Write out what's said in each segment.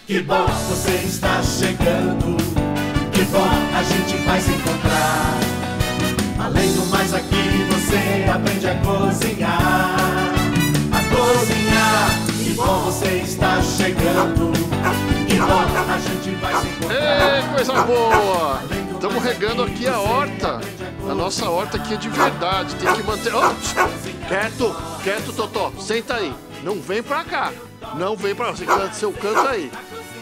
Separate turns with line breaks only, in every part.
Que bom você está chegando. Que bom a gente vai se encontrar. Além do mais aqui você aprende a cozinhar. A cozinhar. Que bom você está chegando. Que bom a gente vai se encontrar.
Ei, coisa boa! Estamos regando aqui a horta. A nossa horta aqui é de verdade. Tem que manter... Oh, quieto, quieto, Totó. Senta aí. Não vem pra cá. Não vem pra... Você canta seu canto aí.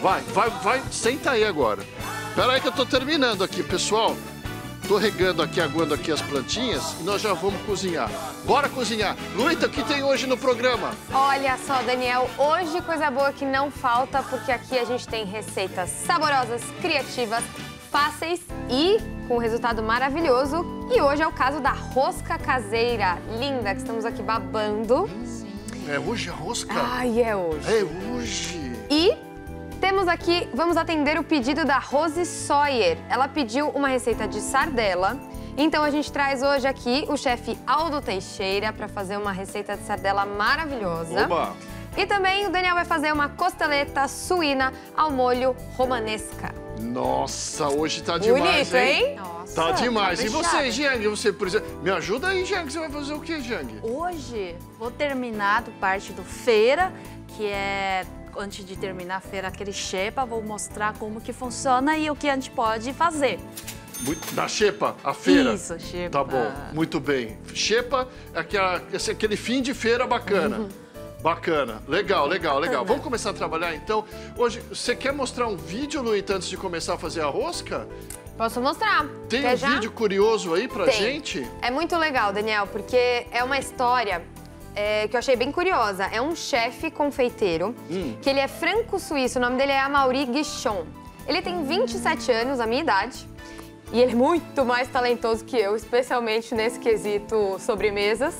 Vai. Senta aí agora. Espera aí que eu tô terminando aqui, pessoal. Tô regando aqui, aguando aqui as plantinhas e nós já vamos cozinhar. Bora cozinhar. Luíta, o que tem hoje no programa?
Olha só, Daniel, hoje coisa boa que não falta, porque aqui a gente tem receitas saborosas, criativas, fáceis e com resultado maravilhoso. E hoje é o caso da rosca caseira, linda, que estamos aqui babando.
É hoje a rosca?
Ai, é hoje.
É hoje.
E temos aqui, vamos atender o pedido da Rose Sawyer. Ela pediu uma receita de sardela. Então a gente traz hoje aqui o chefe Aldo Teixeira para fazer uma receita de sardela maravilhosa.
Oba!
E também o Daniel vai fazer uma costeleta suína ao molho romanesca.
Nossa, hoje tá demais,
Bonito, hein?
Nossa,
Tá demais. E
caprichada.
você, Jiang? Você, por exemplo, me ajuda aí, Jiang. Você vai fazer o quê, Jiang?
Hoje vou terminar do parte do feira, que é, antes de terminar a feira, aquele xepa, vou mostrar como que funciona e o que a gente pode fazer.
Da xepa, a feira.
Isso, xepa.
Tá bom, muito bem. Xepa é aquele fim de feira bacana. Bacana, legal. Vamos começar a trabalhar então. Hoje, você quer mostrar um vídeo, Luíta, antes de começar a fazer a rosca?
Posso mostrar?
Tem
Quer
um
já?
vídeo curioso aí pra
Tem.
gente?
É muito legal, Daniel, porque é uma história que eu achei bem curiosa. É um chefe confeiteiro, que ele é franco-suíço, o nome dele é Amaury Guichon. Ele tem 27 anos, a minha idade, e ele é muito mais talentoso que eu, especialmente nesse quesito sobremesas.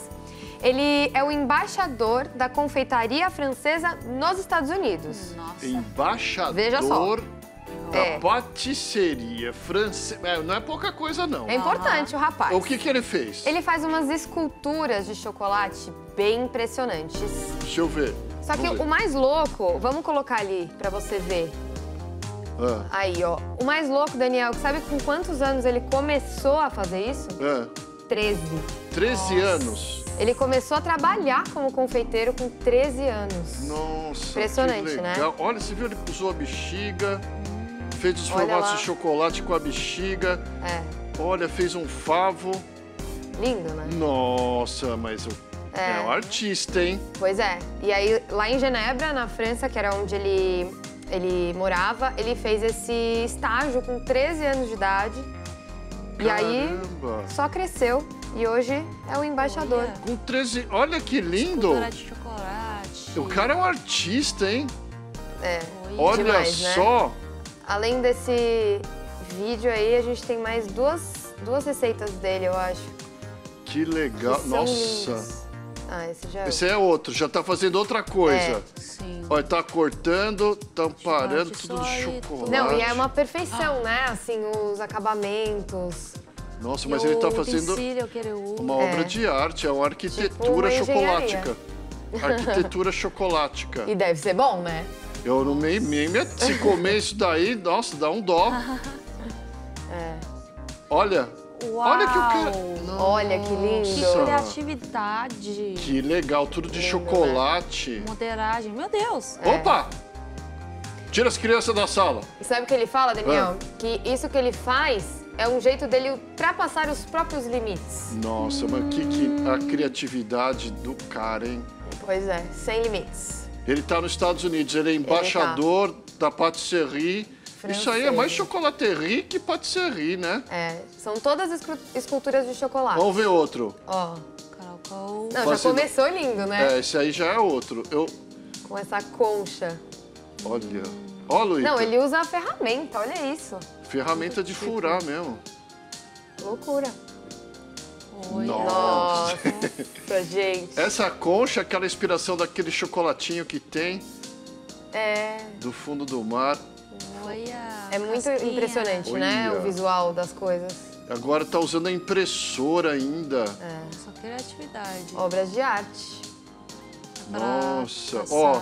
Ele é o embaixador da confeitaria francesa nos Estados Unidos.
Nossa.
Embaixador
Veja só.
da patisseria francesa. Não é pouca coisa, não.
É importante o rapaz.
O que ele fez?
Ele faz umas esculturas de chocolate bem impressionantes.
Deixa eu ver.
Só que
Vamos
o
ver.
mais louco, vamos colocar ali pra você ver.
Ah,
Aí, ó. O mais louco, Daniel, sabe com quantos anos ele começou a fazer isso? 13.
13 anos.
Ele começou a trabalhar como confeiteiro com 13 anos.
Nossa,
Impressionante,
que
né?
legal. Olha, você viu, ele usou a bexiga, fez os
Olha
formatos
lá.
de chocolate com a bexiga. Olha, fez um favo.
Lindo, né?
Nossa, mas é um artista, hein?
Pois é. E aí, lá em Genebra, na França, que era onde ele morava, ele fez esse estágio com 13 anos de idade. E aí,
Caramba.
só cresceu. E hoje é o embaixador.
Olha.
Com 13... Olha que lindo.
Escultura de chocolate.
O cara é um artista, hein? Olha
demais, né?
só.
Além desse vídeo aí, a gente tem mais duas receitas dele, eu acho.
Que legal.
Que são
Nossa.
lindas. Ah, esse já é
Esse é outro, já tá fazendo outra coisa.
Sim.
Olha, tá cortando, tá parando
Chocolate
tudo de
só e
chocolate.
Não, e é uma perfeição, né? Assim, os acabamentos.
Nossa, mas ele tá fazendo
utensílio que ele usa.
uma obra de arte, é uma arquitetura
Tipo uma engenharia.
chocolática. Arquitetura chocolática.
E deve ser bom, né?
Eu não se comer isso daí, nossa, dá um dó. Olha,
Uau.
olha que o cara...
Olha que lindo.
Nossa.
Criatividade.
Que legal, tudo de
Lindo,
chocolate.
Moderagem. Meu Deus.
Opa! Tira as crianças da sala.
E sabe o que ele fala, Daniel? Que isso que ele faz é um jeito dele ultrapassar os próprios limites.
Nossa, mas que a criatividade do cara, hein?
Pois é, sem limites.
Ele tá nos Estados Unidos, ele é embaixador da patisserie. Isso aí é mais chocolaterie que patisserie, né?
São todas esculturas de chocolate.
Vamos ver outro.
Ó.
Caracol.
Não, já começou lindo, né?
Esse aí já é outro.
Com essa concha.
Olha. Ó, Luíta.
Não, ele usa a ferramenta, olha isso.
Ferramenta de furar mesmo.
Loucura.
Olha.
Nossa.
Nossa, gente.
Essa concha, aquela inspiração daquele chocolatinho que tem
É
do fundo do mar.
Olha.
É muito
casquinha.
impressionante, né?
Olha.
O visual das coisas.
Agora tá usando a impressora ainda.
Só criatividade.
Obras de arte.
Pra
Nossa,
passar.
ó.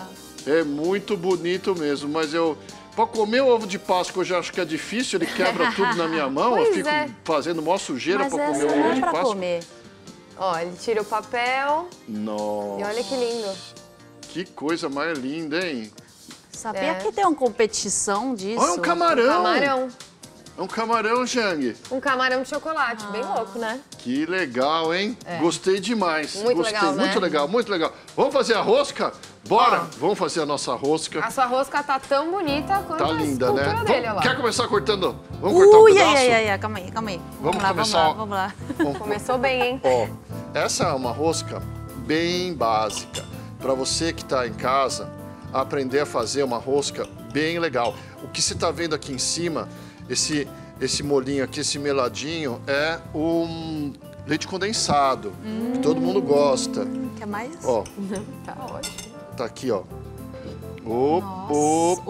É muito bonito mesmo, mas pra comer o ovo de Páscoa eu já acho que é difícil, ele quebra tudo na minha mão,
Pois
eu fico
é.
fazendo maior sujeira
Mas
pra comer
essa
o ovo
é
de
pra
Páscoa.
comer.
Ó, ele tira o papel
Nossa.
e olha que lindo.
Que coisa mais linda, hein?
Sabia
É.
que tem uma competição disso?
Olha um camarão.
Camarão.
É um camarão, Jang.
Um camarão de chocolate, bem louco, né?
Que legal, hein? Gostei demais.
Muito
Gostei,
legal, né?
muito legal, muito legal. Vamos fazer a rosca? Bora! Vamos fazer a nossa rosca.
A sua rosca tá tão bonita quanto
Tá
a
linda, né?
escultura dele, olha lá.
Quer começar cortando? Vamos cortar um pedaço?
Calma aí.
Vamos
lá,
começar, ó.
vamos lá.
Começou bem, hein?
Ó, essa é uma rosca bem básica. Para você que está em casa, aprender a fazer uma rosca bem legal. O que você está vendo aqui em cima, esse molinho aqui, esse meladinho, é um leite condensado, que todo mundo gosta.
Quer mais?
Ó,
Tá ótimo.
tá aqui, ó.
Nossa.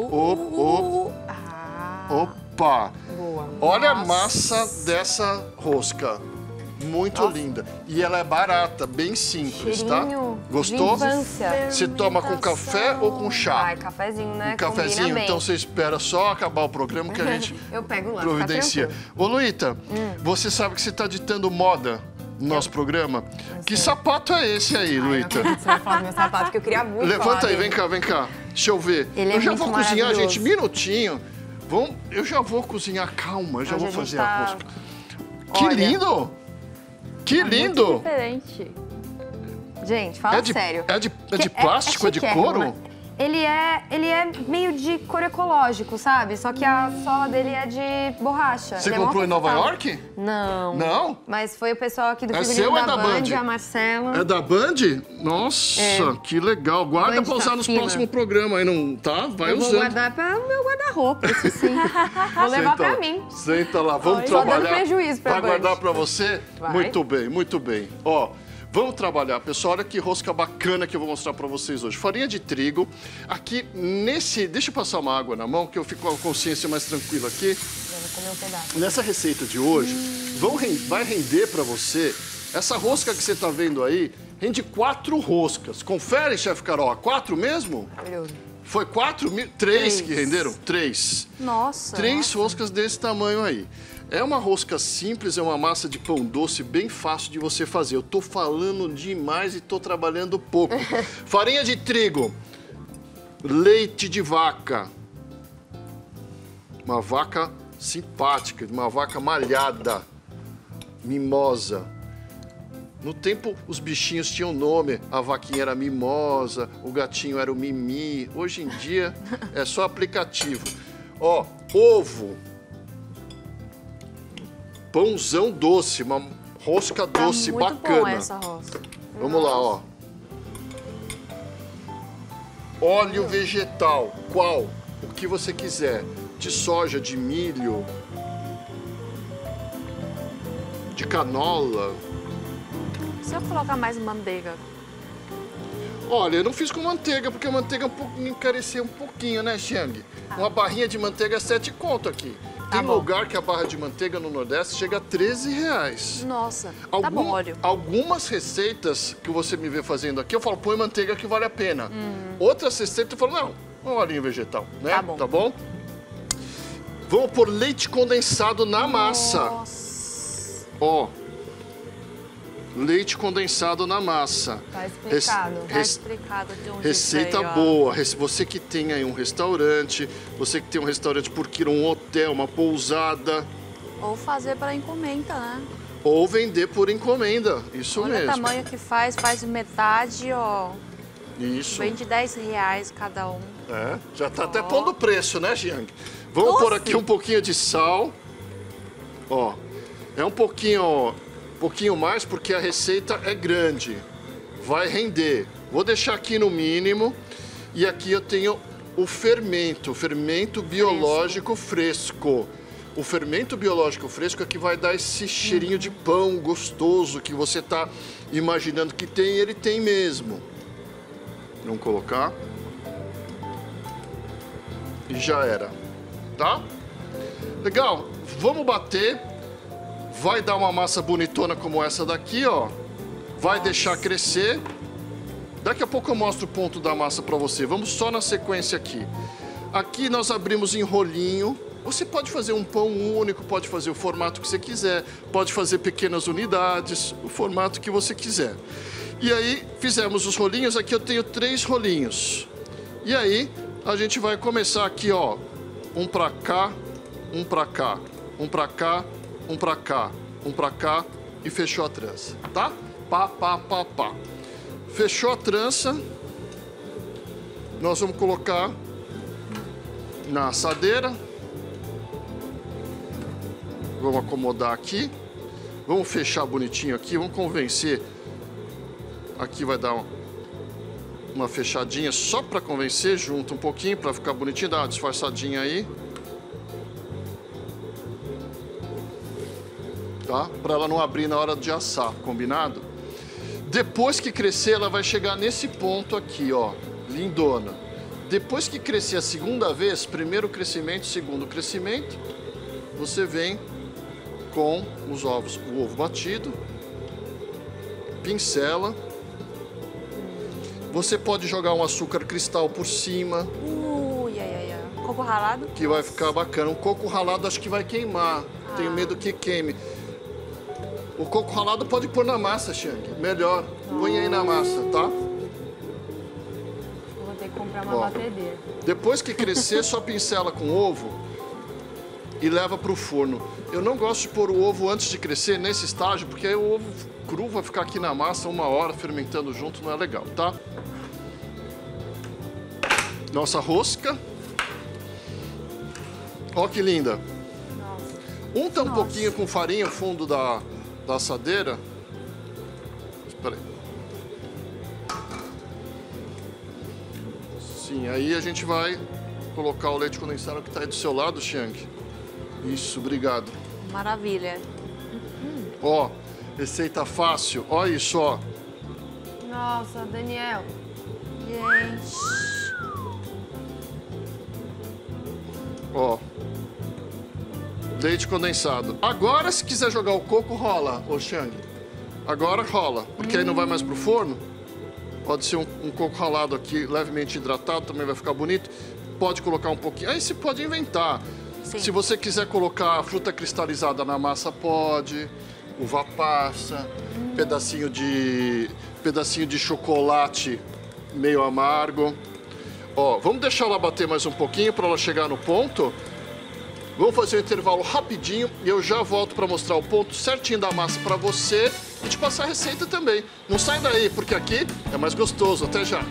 Opa!
Boa.
Olha a massa dessa rosca. Muito linda. E ela é barata, bem simples,
Cheirinho
tá? Gostou?
de infância.
Você toma com café ou com chá?
Ai, cafezinho, né?
Um cafezinho,
Combina bem.
então você espera só acabar o programa que a gente
Eu pego lá,
providencia.
fica
Ô, Luíta, você sabe que você está ditando moda no nosso programa? Que sapato é esse aí, Luíta?
Você vai falar do meu sapato, que eu queria muito falar
Levanta aí,
dele.
vem cá. Deixa eu ver.
Ele é
eu já
muito
vou cozinhar,
maravilhoso.
gente, minutinho. Eu já vou cozinhar, calma, eu já
Hoje
vou
a gente
fazer
tá-
a rosca. Que
Olha.
lindo! Que lindo!
Diferente.
Gente, fala sério.
É de plástico? É de
chiquérrimo,
couro?
mas Ele é meio de couro ecológico, sabe? Só que a sola dele é de borracha.
Você
Ele é mó
comprou em Nova
confortável.
York?
Não.
Não?
Mas foi o pessoal aqui do
É
figurino
seu ou é
da
da
Band,
Band?
a Marcela.
É da Band? Nossa, que legal. Guarda
Band
pra usar
tá
nos
fina.
próximos programas aí, não tá? Vai
Eu vou
usando.
guardar para o meu guarda-roupa, isso sim. Vou levar pra mim.
Senta lá, vamos
Só dando
trabalhar.
prejuízo pra
Vai
Band.
guardar pra você?
Vai.
Muito bem, muito bem. Ó, vamos trabalhar, pessoal. Olha que rosca bacana que eu vou mostrar pra vocês hoje. Farinha de trigo. Aqui nesse... Deixa eu passar uma água na mão, que eu fico com a consciência mais tranquila aqui.
Eu vou comer um pedaço.
Nessa receita de hoje, vai render pra você... Essa rosca que você tá vendo aí, rende 4 roscas. Confere, chefe Carol, 4 mesmo?
Maravilhoso.
Foi 4 mil... 3 que renderam? 3.
Nossa.
3 roscas desse tamanho aí. É uma rosca simples, é uma massa de pão doce bem fácil de você fazer. Eu tô falando demais e tô trabalhando pouco. Farinha de trigo, leite de vaca, uma vaca simpática, uma vaca malhada, mimosa. No tempo, os bichinhos tinham nome. A vaquinha era Mimosa, o gatinho era o Mimi. Hoje em dia, é só aplicativo. Ó, ovo. Pãozão doce, uma rosca doce
muito
bacana.
bom essa rosca.
Vamos lá, ó. Óleo vegetal, qual? O que você quiser. De soja, de milho, de canola.
Se eu colocar mais manteiga,
Olha, eu não fiz com manteiga, porque a manteiga me encareceu um pouquinho, né, Xiang? Uma barrinha de manteiga é 7 conto aqui. Tem
bom.
lugar que a barra de manteiga no Nordeste chega a 13 reais.
nossa, tá bom óleo.
Algumas receitas que você me vê fazendo aqui, eu falo, põe manteiga que vale a pena. Outras receitas eu falo, não, um olhinho vegetal, né?
Tá bom.
Vamos pôr leite condensado na massa.
Nossa.
Ó, leite condensado na massa.
Tá explicado.
Tá explicado de um
Receita
jeito aí, ó.
boa. Você que tem aí um restaurante, você que tem um restaurante porque um hotel, uma pousada,
Ou fazer para encomenda, né?
ou vender por encomenda. Isso
Olha
mesmo.
o tamanho que faz metade, ó.
Isso.
Vende R$10 cada um.
É, já tá até pondo preço, né, Jiang? Vamos pôr aqui um pouquinho de sal. Ó, é um pouquinho mais porque a receita é grande. Vai render. Vou deixar aqui no mínimo. E aqui eu tenho o fermento biológico fresco. O fermento biológico fresco é que vai dar esse cheirinho de pão gostoso que você tá imaginando que tem, ele tem mesmo. Vamos colocar. E já era, tá? Legal, vamos bater. Vai dar uma massa bonitona como essa daqui, ó. Vai deixar crescer. Daqui a pouco eu mostro o ponto da massa para você. Vamos só na sequência aqui. Aqui nós abrimos em rolinho. Você pode fazer um pão único, pode fazer o formato que você quiser, pode fazer pequenas unidades, o formato que você quiser. E aí, fizemos os rolinhos. Aqui eu tenho 3 rolinhos. E aí, a gente vai começar aqui, ó. Um pra cá, um pra cá, um pra cá, um pra cá, um pra cá e fechou a trança, tá? Pá, pá, pá, pá. Fechou a trança. Nós vamos colocar na assadeira. Vamos acomodar aqui. Vamos fechar bonitinho aqui. Vamos convencer. Aqui vai dar uma fechadinha só para convencer. Junta um pouquinho para ficar bonitinho. Dá uma disfarçadinha aí. Tá? Para ela não abrir na hora de assar, combinado? Depois que crescer, ela vai chegar nesse ponto aqui, ó. Lindona. Depois que crescer a segunda vez, primeiro crescimento, segundo crescimento, você vem com os ovos, o ovo batido, pincela. Você pode jogar um açúcar cristal por cima.
Coco ralado?
Que vai ficar bacana. Um coco ralado acho que vai queimar. Tenho medo que queime. O coco ralado pode pôr na massa, Xiang. Melhor. Põe aí na massa, tá?
Vou ter que comprar uma batedeira.
Depois que crescer, só pincela com ovo e leva para o forno. Eu não gosto de pôr o ovo antes de crescer, nesse estágio, porque aí o ovo cru vai ficar aqui na massa 1 hora fermentando junto, não é legal, tá? Nossa rosca. Ó que linda. Unta um pouquinho com farinha o fundo da assadeira. Espera aí. Sim, aí a gente vai colocar o leite condensado que está aí do seu lado, Xiang. Isso, obrigado.
Maravilha.
Ó, receita fácil. Olha isso, ó.
Nossa, Daniel.
Gente.
Ó. Leite condensado. Agora, se quiser jogar o coco, rola, ô Xiang. Agora rola, porque aí não vai mais pro forno. Pode ser um coco ralado aqui, levemente hidratado, também vai ficar bonito. Pode colocar um pouquinho. Aí você pode inventar.
Sim.
Se você quiser colocar fruta cristalizada na massa, pode. Uva passa, pedacinho de chocolate meio amargo. Ó, vamos deixar ela bater mais um pouquinho para ela chegar no ponto. Vamos fazer um intervalo rapidinho e eu já volto para mostrar o ponto certinho da massa para você e te passar a receita também. Não sai daí, porque aqui é mais gostoso. Até já.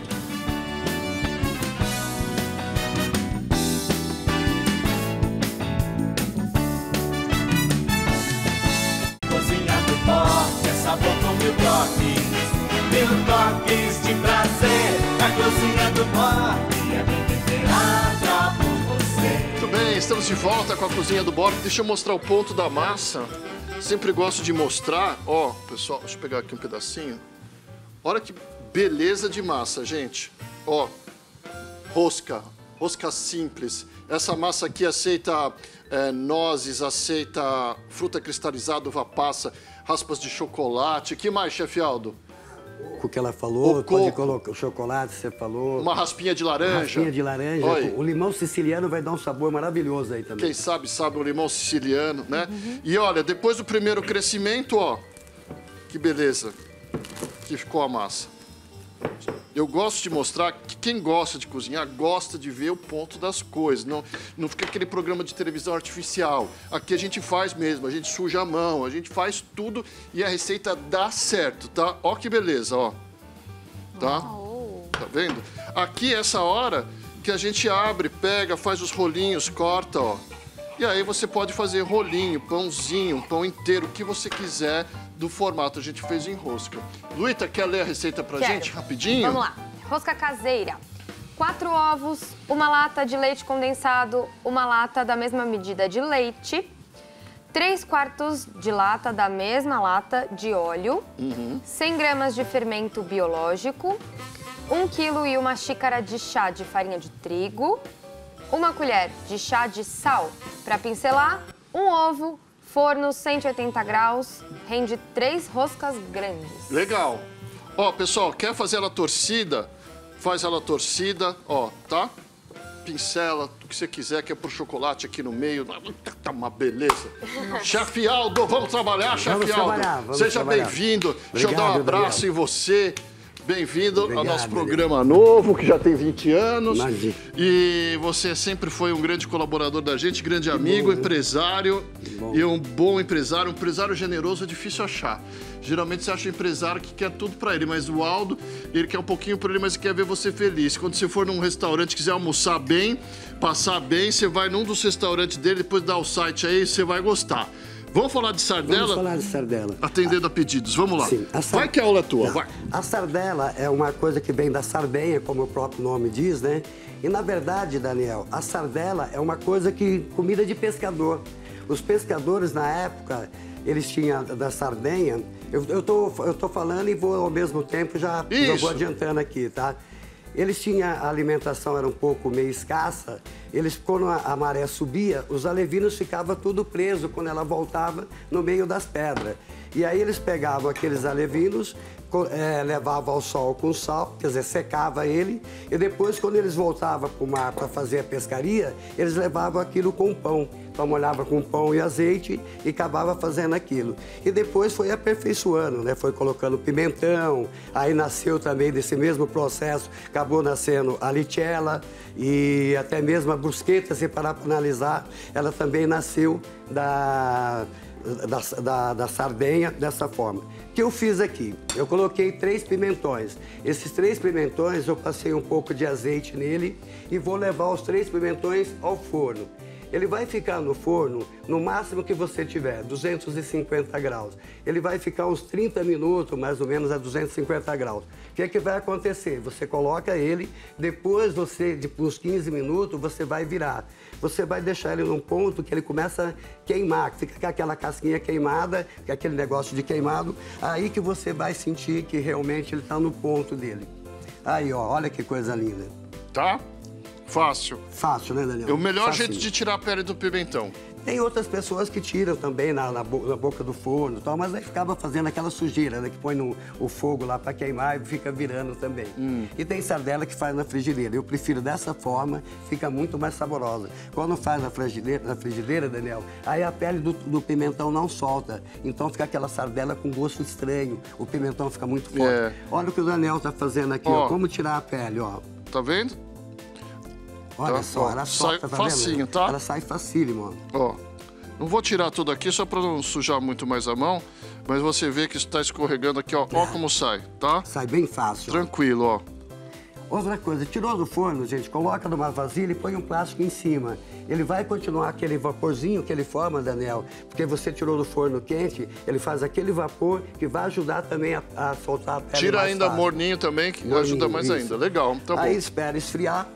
Cozinha do Forte é sabor com 1000 toques. 1000 toques de prazer. A cozinha do Forte é bem temperada por você.
Muito bem, estamos de volta com a cozinha do Bob. Deixa eu mostrar o ponto da massa. Sempre gosto de mostrar. Ó, pessoal, deixa eu pegar aqui um pedacinho. Olha que beleza de massa, gente. Ó, rosca simples. Essa massa aqui aceita nozes, aceita fruta cristalizada, uva passa, raspas de chocolate. Que mais, chefe Aldo?
O que ela falou,
O
pode
coco.
colocar o chocolate, você falou.
Uma raspinha de laranja.
Raspinha de laranja.
Oi.
O limão siciliano vai dar um sabor maravilhoso aí também.
Quem sabe o limão siciliano, né? E olha, depois do primeiro crescimento, ó, que beleza que ficou a massa. Eu gosto de mostrar que quem gosta de cozinhar gosta de ver o ponto das coisas. Não fica aquele programa de televisão artificial. Aqui a gente faz mesmo, a gente suja a mão, a gente faz tudo e a receita dá certo, tá? Ó que beleza, ó. Tá? Tá vendo? Aqui é essa hora que a gente abre, pega, faz os rolinhos, corta, ó. E aí você pode fazer rolinho, pãozinho, pão inteiro, o que você quiser do formato. A gente fez em rosca. Luíta, quer ler a receita pra
Quero.
gente rapidinho?
Vamos lá. Rosca caseira. 4 ovos, 1 lata de leite condensado, 1 lata da mesma medida de leite, 3/4 de lata da mesma lata de óleo, 100 gramas de fermento biológico, 1 quilo e 1 xícara de chá de farinha de trigo, 1 colher de chá de sal para pincelar, 1 ovo, forno 180 graus, rende 3 roscas grandes.
Legal. Ó, pessoal, quer fazer ela torcida? Faz ela torcida, ó, tá? Pincela, o que você quiser, que é pro chocolate aqui no meio. Tá uma beleza. Chefe Aldo, vamos trabalhar, chefe Aldo? Seja bem-vindo. Deixa eu dar um abraço em você. Bem-vindo ao nosso programa novo, que já tem 20 anos.
Imagina.
E você sempre foi um grande colaborador da gente, grande amigo, empresário. E um bom empresário. Um empresário generoso é difícil achar. Geralmente você acha um empresário que quer tudo pra ele, mas o Aldo, ele quer um pouquinho pra ele, mas ele quer ver você feliz. Quando você for num restaurante, quiser almoçar bem, passar bem, você vai num dos restaurantes dele, depois dá o site aí, você vai gostar. Vamos falar de sardela?
Vamos falar de sardela.
Atendendo a pedidos. Vamos lá.
Sim,
Vai que a aula é tua, vai.
A sardela é uma coisa que vem da sardenha, como o próprio nome diz, né? E, na verdade, Daniel, a sardela é uma coisa que... comida de pescador. Os pescadores, na época, eles tinham da sardenha... Eu tô falando e vou, ao mesmo tempo, já vou adiantando aqui, tá? Eles tinham... a alimentação era um pouco meio escassa. Eles, quando a maré subia, os alevinos ficavam tudo preso quando ela voltava no meio das pedras. E aí eles pegavam aqueles alevinos, levavam ao sol com sal, quer dizer, secava ele, e depois, quando eles voltavam para o mar para fazer a pescaria, eles levavam aquilo com pão. Então molhava com pão e azeite e acabava fazendo aquilo. E depois foi aperfeiçoando, né? Foi colocando pimentão, aí nasceu também desse mesmo processo, acabou nascendo a lichella e até mesmo a brusqueta, se parar para analisar, ela também nasceu da sardenha dessa forma. O que eu fiz aqui? Eu coloquei 3 pimentões. Esses 3 pimentões eu passei um pouco de azeite nele e vou levar os 3 pimentões ao forno. Ele vai ficar no forno, no máximo que você tiver, 250 graus. Ele vai ficar uns 30 minutos, mais ou menos, a 250 graus. O que é que vai acontecer? Você coloca ele, depois você, de uns 15 minutos, você vai virar. Você vai deixar ele num ponto que ele começa a queimar, que fica com aquela casquinha queimada, que é aquele negócio de queimado, aí que você vai sentir que realmente ele está no ponto dele. Aí, ó, olha que coisa linda.
Tá? Fácil.
Fácil, né, Daniel?
É o melhor
Facinho.
jeito de tirar a pele do pimentão.
Tem outras pessoas que tiram também na boca do forno, tal, mas aí ficava fazendo aquela sujeira, né, que põe o fogo lá para queimar e fica virando também. E tem sardela que faz na frigideira. Eu prefiro dessa forma, fica muito mais saborosa. Quando faz na frigideira, Daniel, aí a pele do pimentão não solta. Então fica aquela sardela com gosto estranho. O pimentão fica muito forte. Olha o que o Daniel tá fazendo aqui, ó. Como tirar a pele, ó.
Tá vendo?
Olha
Tá,
só,
ó,
ela
sai
solta, tá
facinho,
vendo?
tá?
Ela sai facílimo, ó.
Ó, não vou tirar tudo aqui só para não sujar muito mais a mão, mas você vê que está escorregando aqui, ó. Ó como sai, tá?
Sai bem fácil.
Tranquilo, ó.
Outra coisa, tirou do forno, gente, coloca numa vasilha e põe um plástico em cima. Ele vai continuar aquele vaporzinho que ele forma, Daniel, porque você tirou do forno quente, ele faz aquele vapor que vai ajudar também a soltar a pele.
Tira
mais
ainda
fácil.
morninho também, que
Morninho,
ajuda mais
isso.
ainda. Legal, tá bom.
Aí espera esfriar.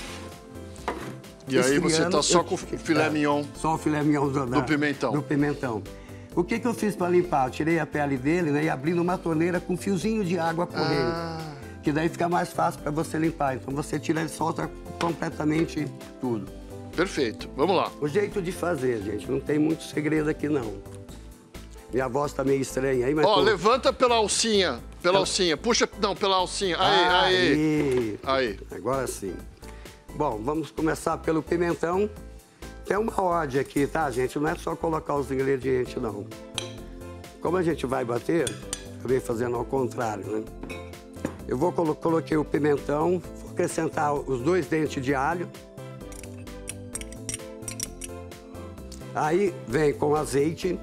E aí você
Esfriando,
tá só com o filé mignon.
Só o filé mignon
Do pimentão.
Do pimentão. O que eu fiz para limpar? Eu tirei a pele dele, né, e abri numa torneira com um fiozinho de água correndo. Que daí fica mais fácil para você limpar. Então você tira e solta completamente tudo.
Perfeito, vamos lá.
O jeito de fazer, gente, não tem muito segredo aqui, não. Minha voz tá meio estranha aí, mas...
Ó, levanta pela alcinha, puxa, não, pela alcinha, aí.
Agora sim. Bom, vamos começar pelo pimentão. Tem uma ordem aqui, tá, gente? Não é só colocar os ingredientes, não. Como a gente vai bater, eu venho fazendo ao contrário, né? Eu coloquei o pimentão, vou acrescentar os 2 dentes de alho. Aí vem com azeite.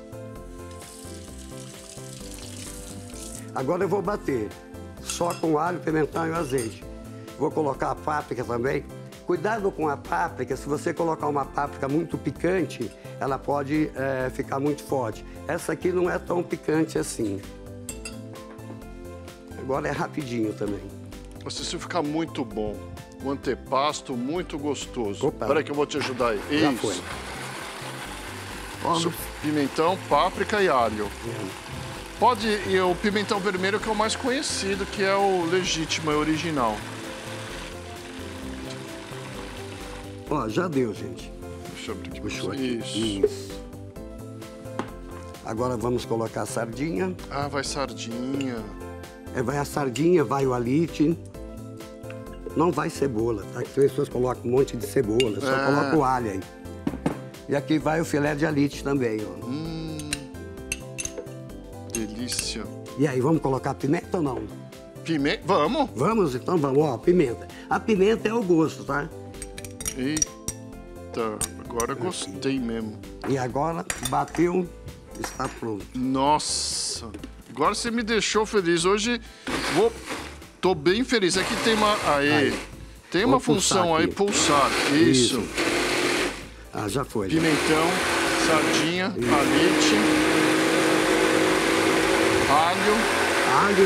Agora eu vou bater só com o alho, pimentão e o azeite. Vou colocar a páprica também. Cuidado com a páprica, se você colocar uma páprica muito picante, ela pode ficar muito forte. Essa aqui não é tão picante assim. Agora é rapidinho também.
Mas isso fica muito bom. Um antepasto muito gostoso.
Opa.
Espera aí que eu vou te ajudar aí.
Já
Isso.
foi.
Pimentão, páprica e alho. E o pimentão vermelho que é o mais conhecido, que é o legítimo, é o original.
Ó, já deu, gente.
Deixa eu abrir aqui.
Puxou aqui.
Isso.
Agora vamos colocar a sardinha.
Ah, vai sardinha.
Vai a sardinha, vai o alite. Não vai cebola, tá? Que as pessoas colocam um monte de cebola, só coloca o alho aí. E aqui vai o filé de alite também, ó.
Delícia.
E aí, vamos colocar pimenta ou não?
Pimenta? Vamos.
Vamos, então vamos, ó, pimenta. A pimenta é o gosto, tá?
Eita, agora gostei mesmo.
E agora, bateu, está pronto.
Nossa, agora você me deixou feliz. Hoje tô bem feliz. Aqui tem uma... Tem uma função aí, pulsar. Isso.
Ah, já foi.
Pimentão, sardinha, alite, alho,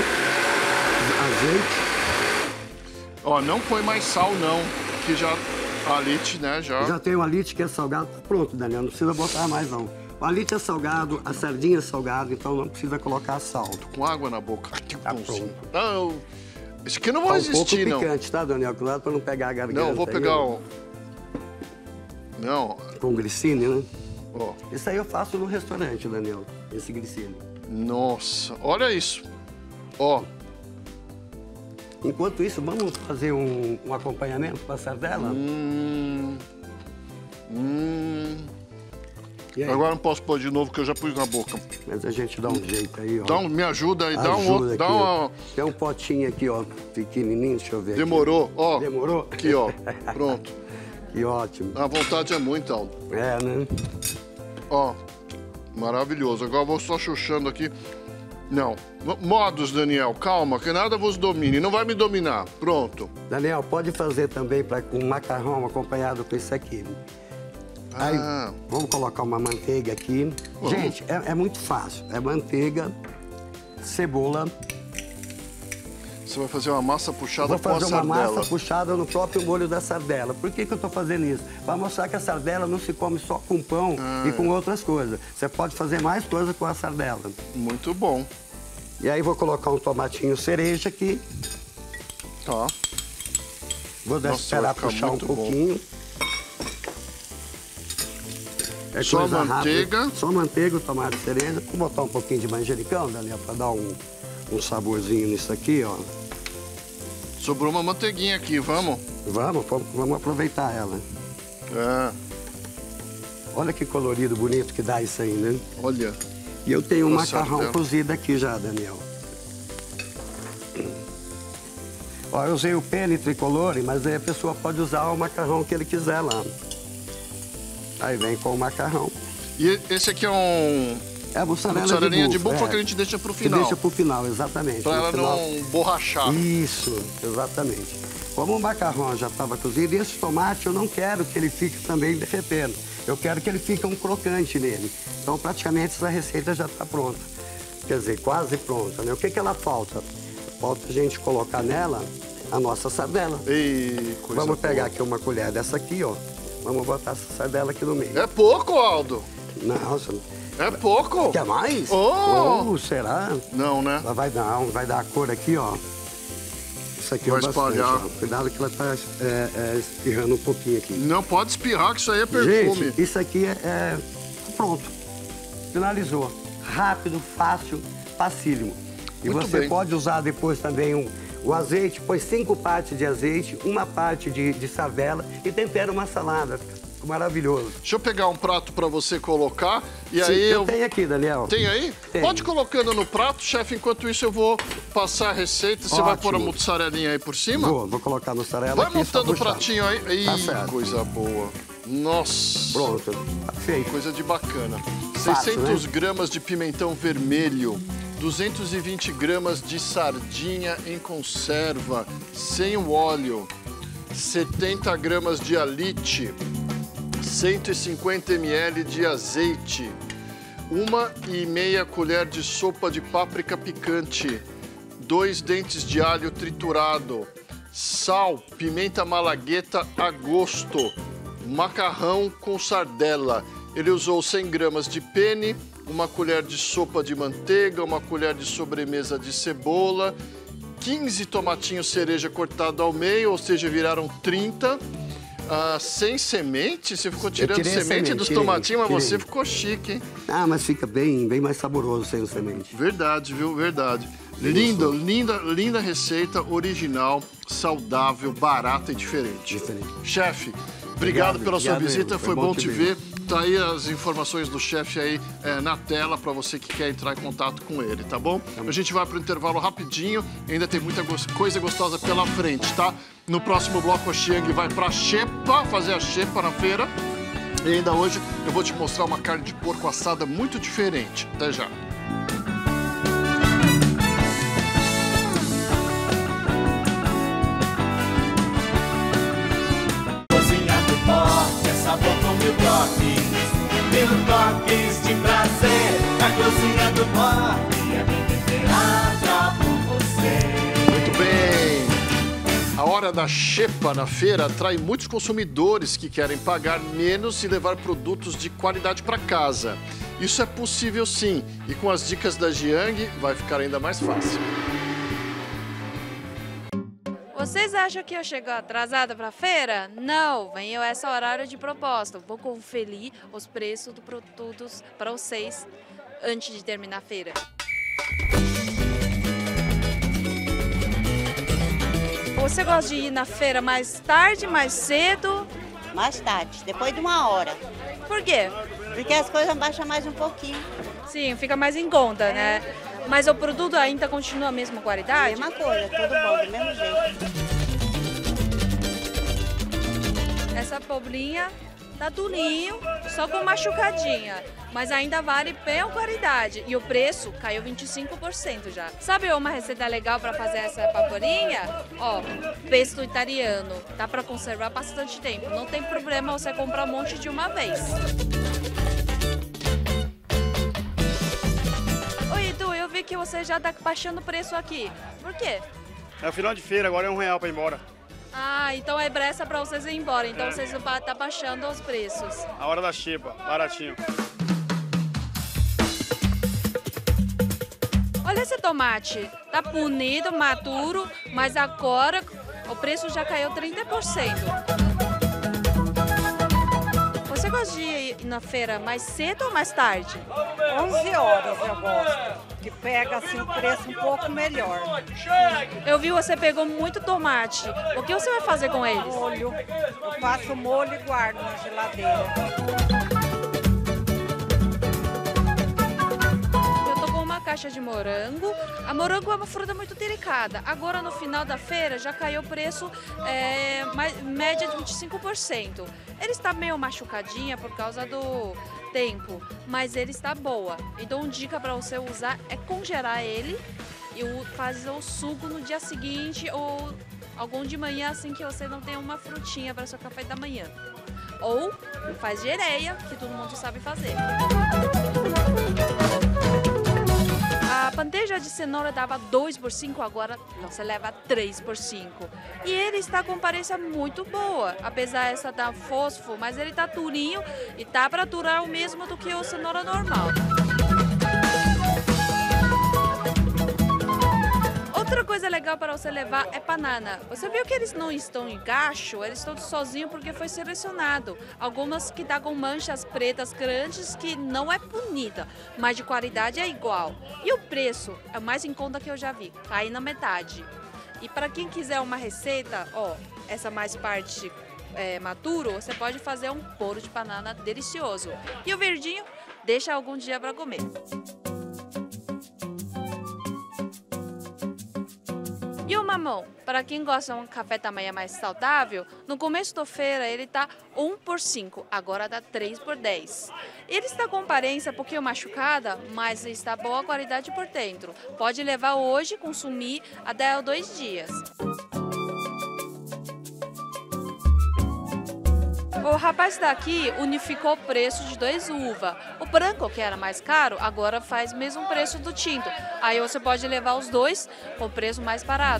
azeite.
Ó, não põe mais sal não, que já alite, né,
Já tem o alite que é salgado, pronto, Daniel, não precisa botar mais não. O alite é salgado, a sardinha é salgada, então não precisa colocar sal.
Com água na boca.
Tá pronto.
Não, isso aqui eu não vou resistir,
não. Um pouco picante, tá, Daniel? Cuidado pra não pegar a garganta.
Não, vou pegar
aí,
Não.
Com glicine, né?
Ó.
Isso aí eu faço no restaurante, Daniel, esse glicine.
Nossa, olha isso. Ó.
Enquanto isso, vamos fazer um acompanhamento para a sardela?
Agora não posso pôr de novo, que eu já pus na boca.
Mas a gente dá um jeito aí, ó.
Me ajuda aí,
ajuda
dá uma...
Tem um potinho aqui, ó, pequenininho, deixa eu ver.
Demorou,
aqui.
ó.
Demorou?
Aqui, ó, pronto.
Que ótimo.
A vontade é muita, Aldo.
É, né?
Ó, maravilhoso. Agora eu vou só chuchando aqui. Não. Modos, Daniel, calma, que nada vos domine. Não vai me dominar. Pronto.
Daniel, pode fazer também com macarrão acompanhado com isso aqui. Aí, vamos colocar uma manteiga aqui. Gente, é muito fácil. É manteiga, cebola.
Você vai fazer uma massa puxada com a sardela.
Vou fazer uma massa puxada no próprio molho da sardela. Por que eu estou fazendo isso? Para mostrar que a sardela não se come só com pão e com outras coisas. Você pode fazer mais coisa com a sardela.
Muito bom.
E aí vou colocar um tomatinho cereja aqui.
Tá.
Vou esperar puxar um pouquinho. É
só manteiga.
Rápida. Só manteiga, o tomate cereja. Vou botar um pouquinho de manjericão, Daniel, para dar um saborzinho nisso aqui, ó.
Sobrou uma manteiguinha aqui, vamos?
Vamos aproveitar ela. Olha que colorido bonito que dá isso aí, né?
Olha.
E eu tenho um macarrão cozido aqui já, Daniel. Ó, eu usei o penne tricolore, mas aí a pessoa pode usar o macarrão que ele quiser lá. Aí vem com o macarrão.
E esse aqui é um...
É a mussarelinha
de búfala que a gente deixa pro final.
Que deixa pro final, exatamente.
Pra ela não borrachar.
Isso, exatamente. Como o macarrão já estava cozido, e esse tomate eu não quero que ele fique também derretendo. Eu quero que ele fique um crocante nele. Então, praticamente, essa receita já está pronta. Quer dizer, quase pronta, né? O que ela falta? Falta a gente colocar nela a nossa sardela. Vamos pegar aqui uma colher dessa aqui, ó. Vamos botar essa sardela aqui no meio.
É pouco, Aldo.
Nossa.
É pouco.
Quer mais? Será?
Não, né?
Ela vai dar a cor aqui, ó. Isso aqui
vai
é bastante,
espalhar.
Ó. Cuidado que ela tá espirrando um pouquinho aqui.
Não pode espirrar, que isso aí é perfume.
Gente, isso aqui é pronto. Finalizou. Rápido, fácil, facílimo. E
Muito
você
bem.
pode usar depois também o azeite, põe 5 partes de azeite, 1 parte de sardela e tempera uma salada. Fica maravilhoso.
Deixa eu pegar um prato pra você colocar e
Sim,
aí
eu tenho aqui, Daniel.
Tem aí?
Tem.
Pode ir colocando no prato, chefe. Enquanto isso eu vou passar a receita. Você vai pôr a mussarelinha aí por cima?
Vou colocar a mussarela
vai
aqui.
montando o pratinho aí.
Tá certo.
Coisa boa. Nossa.
Pronto, tá feito.
Coisa de bacana.
Fácil,
600
né?
gramas de pimentão vermelho. 220 gramas de sardinha em conserva, sem o óleo. 70 gramas de alite. 150 ml de azeite. 1,5 colher de sopa de páprica picante. 2 dentes de alho triturado. Sal, pimenta malagueta a gosto. Macarrão com sardela. Ele usou 100 gramas de penne, 1 colher de sopa de manteiga, 1 colher de sobremesa de cebola, 15 tomatinhos cereja cortado ao meio, ou seja, viraram 30. Sem semente? Você ficou tirando semente dos tomatinhos, mas você ficou chique, hein?
Ah, mas fica bem mais saboroso sem semente.
Verdade, viu? Verdade. Linda receita, original, saudável, barata e diferente. Chefe, obrigado pela sua visita, foi bom te ver. Tá aí as informações do chefe aí na tela para você que quer entrar em contato com ele, tá bom? A gente vai pro intervalo rapidinho, ainda tem muita coisa gostosa pela frente, tá? No próximo bloco a Xiang vai pra xepa, fazer a xepa na feira. E ainda hoje eu vou te mostrar uma carne de porco assada muito diferente. Até já.
Mil toques de prazer, a cozinha do Bob é bem temperada por você.
Muito bem! A hora da xepa na feira atrai muitos consumidores que querem pagar menos e levar produtos de qualidade para casa. Isso é possível sim, e com as dicas da Xiang vai ficar ainda mais fácil.
Vocês acham que eu chego atrasada para a feira? Não, venho esse horário de propósito. Vou conferir os preços dos produtos para vocês antes de terminar a feira. Você gosta de ir na feira mais tarde, mais cedo?
Mais tarde, depois de 1 hora.
Por quê?
Porque as coisas baixam mais um pouquinho.
Sim, fica mais em conta, né? Mas o produto ainda continua a mesma qualidade?
Mesma coisa, tudo bom, do mesmo jeito.
Essa pobrinha tá durinho, só com machucadinha, mas ainda vale bem a qualidade. E o preço caiu 25% já. Sabe uma receita legal para fazer essa paporinha? Ó, pesto italiano. Dá para conservar bastante tempo. Não tem problema você comprar um monte de uma vez. Oi, Edu, eu vi que você já tá baixando o preço aqui. Por quê?
É o final de feira, agora é R$1 para ir embora.
Ah, então é pressa para vocês irem embora. Então vocês vão estar baixando os preços.
A hora da xepa, baratinho.
Olha esse tomate. Tá bonito, maduro, mas agora o preço já caiu 30%. Você gosta de ir na feira mais cedo ou mais tarde?
11 horas eu gosto, que pega assim o preço um pouco melhor.
Eu vi você pegou muito tomate. O que você vai fazer com eles?
Molho, eu faço molho e guardo na geladeira.
Eu tô com uma caixa de morango. A morango é uma fruta muito delicada. Agora no final da feira já caiu o preço média de 25%. Ele está meio machucadinha por causa do tempo, mas ele está boa. Então, dica para você usar é congelar ele e fazer o suco no dia seguinte ou algum de manhã, assim que você não tem uma frutinha para seu café da manhã. Ou faz gereia, que todo mundo sabe fazer. A bandeja de cenoura dava 2 por 5, agora você leva 3 por 5. E ele está com aparência muito boa, apesar essa dar fósforo, mas ele tá durinho e tá para durar o mesmo do que o cenoura normal. Outra coisa legal para você levar é banana. Você viu que eles não estão em gacho, eles estão sozinhos porque foi selecionado. Algumas que dá com manchas pretas grandes que não é bonita, mas de qualidade é igual. E o preço é o mais em conta que eu já vi, cai na metade. E para quem quiser uma receita, ó, essa mais parte maduro, você pode fazer um bolo de banana delicioso. E o verdinho, deixa algum dia para comer. E o mamão, para quem gosta de um café da manhã mais saudável, no começo da feira ele tá 1 por 5, agora tá 3 por 10. Ele está com aparência um pouquinho machucada, mas está boa qualidade por dentro. Pode levar hoje e consumir até 2 dias. O rapaz daqui unificou o preço de 2 uvas. O branco, que era mais caro, agora faz o mesmo preço do tinto. Aí você pode levar os dois com preço mais barato.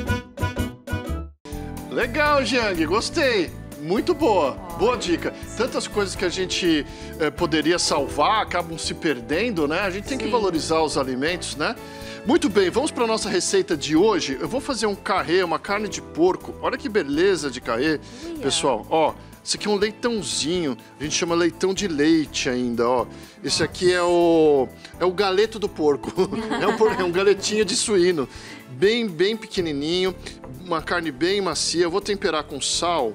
Legal, Xiang, gostei. Muito boa, boa dica. Tantas coisas que a gente poderia salvar, acabam se perdendo, né? A gente tem que valorizar os alimentos, né? Muito bem, vamos para a nossa receita de hoje. Eu vou fazer um carré, uma carne de porco. Olha que beleza de carré, pessoal. Ó, Esse aqui é um leitãozinho, a gente chama leitão de leite ainda, ó. Esse aqui é o galeto do porco, é um galetinho de suíno, bem pequenininho, uma carne bem macia. Eu vou temperar com sal,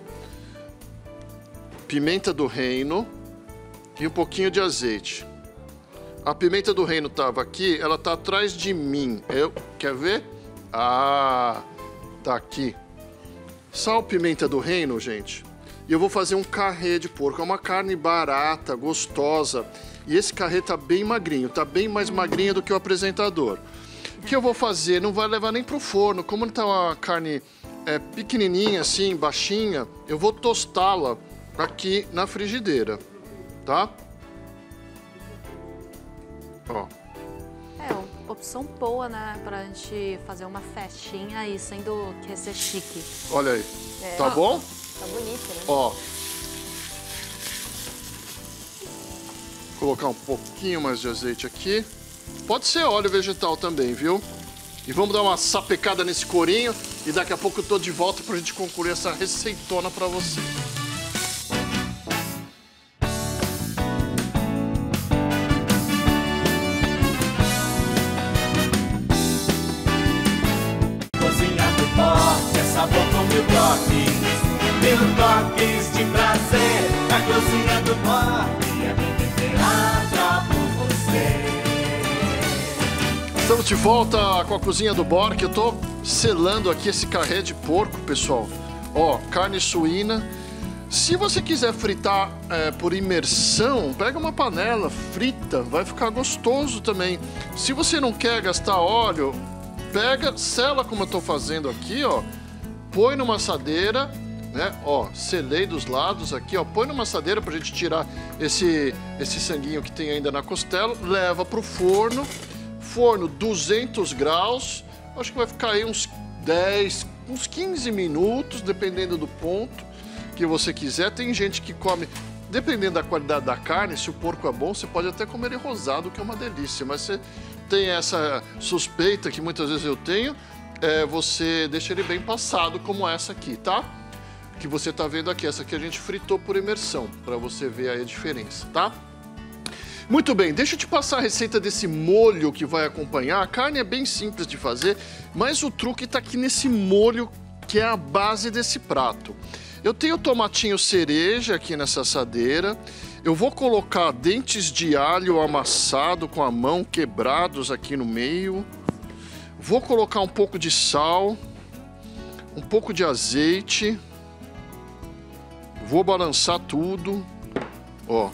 pimenta do reino e um pouquinho de azeite. A pimenta do reino estava aqui, ela tá atrás de mim. Quer ver? Ah, tá aqui. Sal, pimenta do reino, gente. E eu vou fazer um carré de porco. É uma carne barata, gostosa. E esse carré tá bem magrinho, tá bem mais magrinho do que o apresentador. O que eu vou fazer? Não vai levar nem pro forno. Como tá uma carne pequenininha assim, baixinha, eu vou tostá-la aqui na frigideira, tá? Ó.
Opção boa, né, pra gente fazer uma festinha e sendo que ser chique.
Olha aí. Tá bom?
Tá bonito, né?
Ó. Vou colocar um pouquinho mais de azeite aqui. Pode ser óleo vegetal também, viu? E vamos dar uma sapecada nesse corinho e daqui a pouco eu tô de volta pra gente concluir essa receitona pra você.
Sabor com mil toques de prazer. A cozinha do Borg é bem temperada por você.
Estamos de volta com a cozinha do Borg. Eu tô selando aqui esse carré de porco, pessoal. Ó, carne suína. Se você quiser fritar por imersão, pega uma panela, frita, vai ficar gostoso também. Se você não quer gastar óleo, pega, sela como eu tô fazendo aqui, ó. Põe numa assadeira, né? Ó, selei dos lados aqui, ó. Põe numa assadeira pra gente tirar esse sanguinho que tem ainda na costela. Leva pro forno. Forno 200 graus. Acho que vai ficar aí uns 15 minutos, dependendo do ponto que você quiser. Tem gente que come, dependendo da qualidade da carne, se o porco é bom, você pode até comer ele rosado, que é uma delícia. Mas você tem essa suspeita que muitas vezes eu tenho. Você deixa ele bem passado, como essa aqui, tá? Que você tá vendo aqui. Essa aqui a gente fritou por imersão, para você ver aí a diferença, tá? Muito bem, deixa eu te passar a receita desse molho que vai acompanhar. A carne é bem simples de fazer, mas o truque tá aqui nesse molho, que é a base desse prato. Eu tenho tomatinho cereja aqui nessa assadeira. Eu vou colocar dentes de alho amassado com a mão, quebrados aqui no meio. Vou colocar um pouco de sal, um pouco de azeite. Vou balançar tudo. Ó.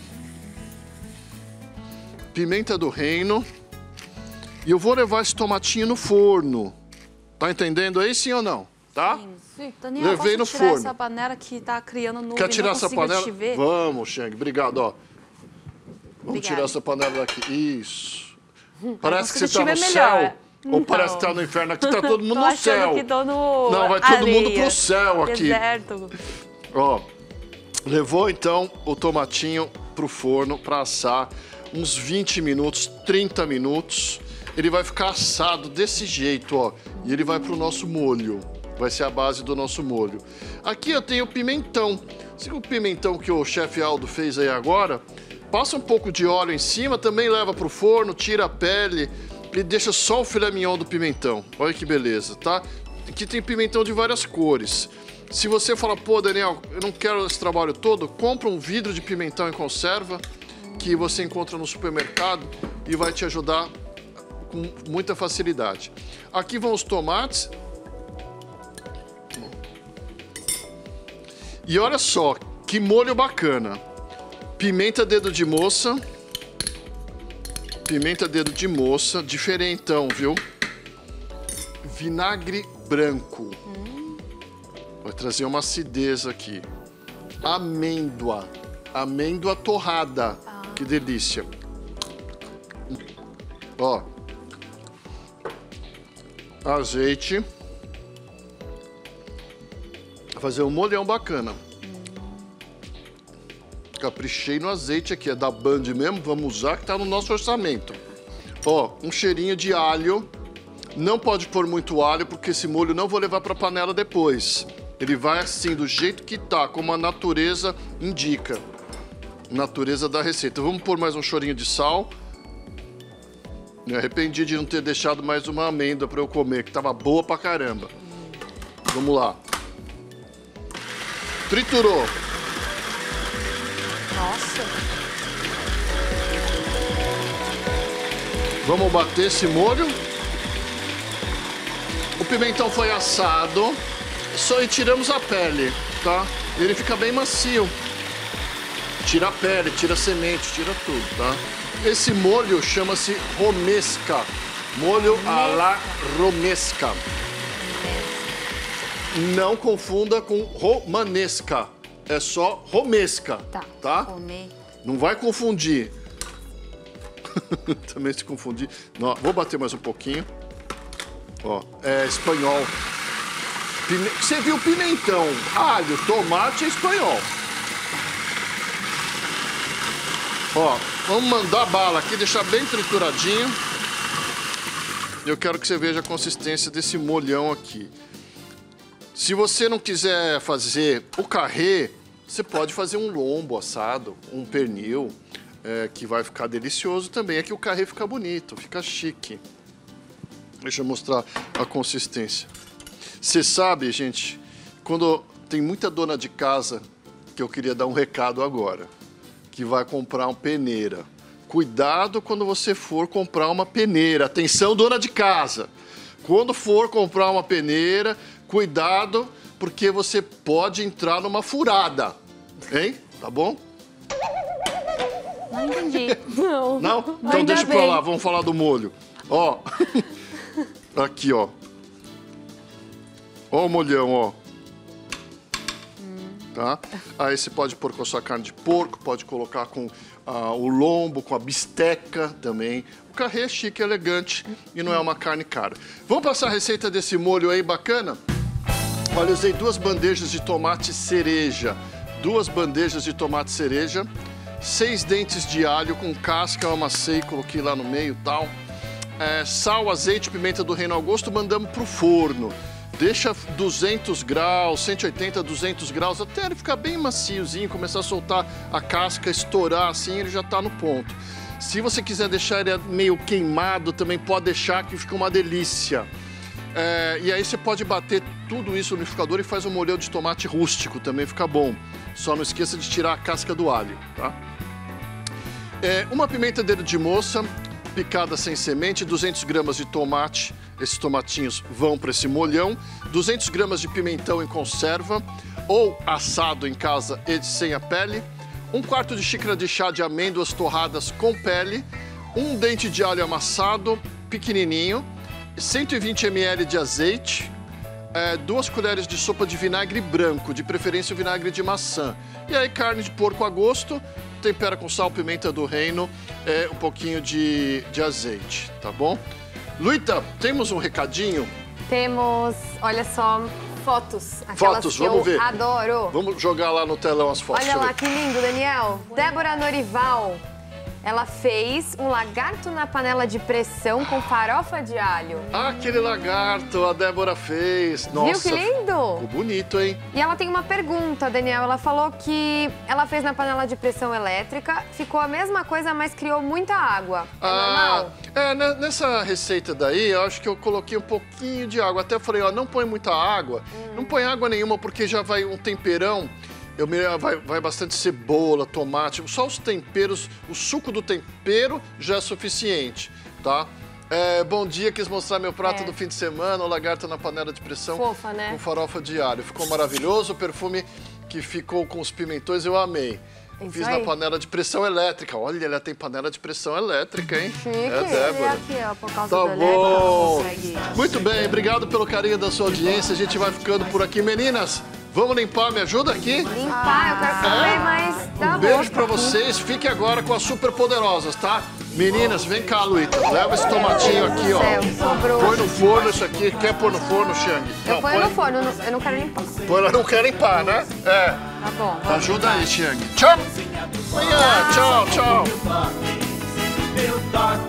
Pimenta do reino. E eu vou levar esse tomatinho no forno. Tá entendendo aí, sim ou não? Tá?
Sim. Daniel,
levei no
tirar
forno.
Essa panela que tá criando nuvem?
Quer tirar essa panela?
Te ver?
Vamos, Xeng. Obrigado, ó. Vamos
Obrigada.
tirar essa panela daqui. Isso. Parece que você tá no
melhor.
céu. Ou
Não.
parece que tá no inferno. Aqui tá todo mundo
Tô
no
achando
céu.
que tô no
Não, vai todo mundo
areia.
pro céu aqui.
Deserto.
Ó, levou então o tomatinho pro forno pra assar uns 20 minutos, 30 minutos. Ele vai ficar assado desse jeito, ó. E ele vai pro nosso molho. Vai ser a base do nosso molho. Aqui eu tenho pimentão. Se o pimentão que o chefe Aldo fez aí agora, passa um pouco de óleo em cima, também leva pro forno, tira a pele e deixa só o filé mignon do pimentão. Olha que beleza, tá? Aqui tem pimentão de várias cores. Se você fala, pô, Daniel, eu não quero esse trabalho todo, compra um vidro de pimentão em conserva que você encontra no supermercado e vai te ajudar com muita facilidade. Aqui vão os tomates. E olha só, que molho bacana. Pimenta dedo de moça. Pimenta dedo de moça, diferentão, viu? Vinagre branco. Vai trazer uma acidez aqui. Amêndoa. Amêndoa torrada. Que delícia. Ó. Azeite. Vai fazer um molhão bacana. Caprichei no azeite aqui, é da Band mesmo, vamos usar que tá no nosso orçamento. Ó, um cheirinho de alho. Não pode pôr muito alho, porque esse molho não vou levar pra panela depois. Ele vai assim, do jeito que tá, como a natureza indica. Natureza da receita. Vamos pôr mais um chorinho de sal. Me arrependi de não ter deixado mais uma amêndoa para eu comer, que tava boa pra caramba. Vamos lá. Triturou.
Nossa.
Vamos bater esse molho. O pimentão foi assado. Só tiramos a pele, tá? Ele fica bem macio. Tira a pele, tira a semente, tira tudo, tá? Esse molho chama-se romesca. Molho à la romesca. Não confunda com romanesca. É só romesca, tá? Não vai confundir. Também se confundir. Não, vou bater mais um pouquinho. Ó, é espanhol. Você viu pimentão, alho, tomate é espanhol. Ó, vamos mandar bala aqui, deixar bem trituradinho. Eu quero que você veja a consistência desse molhão aqui. Se você não quiser fazer o carré, você pode fazer um lombo assado, um pernil, que vai ficar delicioso também. É que o carré fica bonito, fica chique. Deixa eu mostrar a consistência. Você sabe, gente, quando tem muita dona de casa, que eu queria dar um recado agora, que vai comprar uma peneira. Cuidado quando você for comprar uma peneira. Atenção, dona de casa. Quando for comprar uma peneira, cuidado, porque você pode entrar numa furada. Hein? Tá bom?
Não entendi. Não.
Não? Então deixa pra lá, vamos falar do molho. Ó. Aqui, ó. Ó o molhão, ó. Tá? Aí você pode pôr com a sua carne de porco, pode colocar com o lombo, com a bisteca também. O carré é chique, elegante e não é uma carne cara. Vamos passar a receita desse molho aí bacana? Olha, eu usei 2 bandejas de tomate cereja. 2 bandejas de tomate cereja. 6 dentes de alho com casca, eu amassei, coloquei lá no meio e tal. Sal, azeite, pimenta do reino ao gosto, mandamos pro forno. Deixa 200 graus, 180, 200 graus, até ele ficar bem maciozinho, começar a soltar a casca, estourar assim, ele já tá no ponto. Se você quiser deixar ele meio queimado, também pode deixar, que fica uma delícia. E aí você pode bater tudo isso no liquidificador e faz um molho de tomate rústico, também fica bom. Só não esqueça de tirar a casca do alho, tá? Uma pimenta dedo de moça, picada sem semente, 200 gramas de tomate, esses tomatinhos vão para esse molhão, 200 gramas de pimentão em conserva, ou assado em casa e sem a pele, 1/4 de xícara de chá de amêndoas torradas com pele, 1 dente de alho amassado, pequenininho, 120 ml de azeite, 2 colheres de sopa de vinagre branco, de preferência o vinagre de maçã. E aí carne de porco a gosto, tempera com sal, pimenta do reino, um pouquinho de azeite, tá bom? Luíta, temos um recadinho?
Temos, olha só, fotos.
Fotos, vamos ver.
Adoro.
Vamos jogar lá no telão as fotos.
Olha lá, que lindo, Daniel. Débora Norival. Ela fez um lagarto na panela de pressão com farofa de alho.
Ah, aquele lagarto a Débora fez. Nossa.
Viu que lindo?
Ficou bonito, hein?
E ela tem uma pergunta, Daniel. Ela falou que ela fez na panela de pressão elétrica, ficou a mesma coisa, mas criou muita água. É normal?
Nessa receita daí, eu acho que eu coloquei um pouquinho de água. Até falei, ó, não põe muita água. Não põe água nenhuma, porque já vai um temperão. Vai bastante cebola, tomate, só os temperos, o suco do tempero já é suficiente, tá? Bom dia, quis mostrar meu prato do fim de semana, o lagarto na panela de pressão.
Fofa, né?
Com farofa de alho. Ficou maravilhoso, o perfume que ficou com os pimentões eu amei. Fiz na panela de pressão elétrica. Olha, ela tem panela de pressão elétrica, hein?
Chique.
Débora.
Aqui, ó, por causa
Tá
do
bom.
elétrico,
Muito bem, obrigado pelo carinho da sua audiência. A gente vai ficando por aqui. Meninas, vamos limpar, me ajuda aqui?
Limpar, eu quero comer, mas dá
Um beijo
gosto
pra
aqui.
vocês. Fique agora com as super poderosas, tá? Meninas, vem cá, Luíta. Leva esse tomatinho aqui, ó.
Sobrou.
Põe no forno isso aqui. Quer pôr no forno, Xang?
Eu ponho no forno, eu não quero limpar.
Põe lá, não quer limpar, né?
Tá bom.
Ajuda aí, Xang. Tchau. Tchau, tchau.
Meu toque